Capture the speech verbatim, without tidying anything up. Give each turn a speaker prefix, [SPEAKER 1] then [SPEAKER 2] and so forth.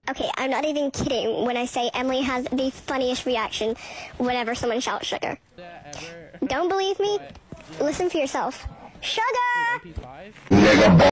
[SPEAKER 1] Okay, I'm not even kidding when I say Emily has the funniest reaction whenever someone shouts sugar. Don't believe me? Listen for yourself. Sugar!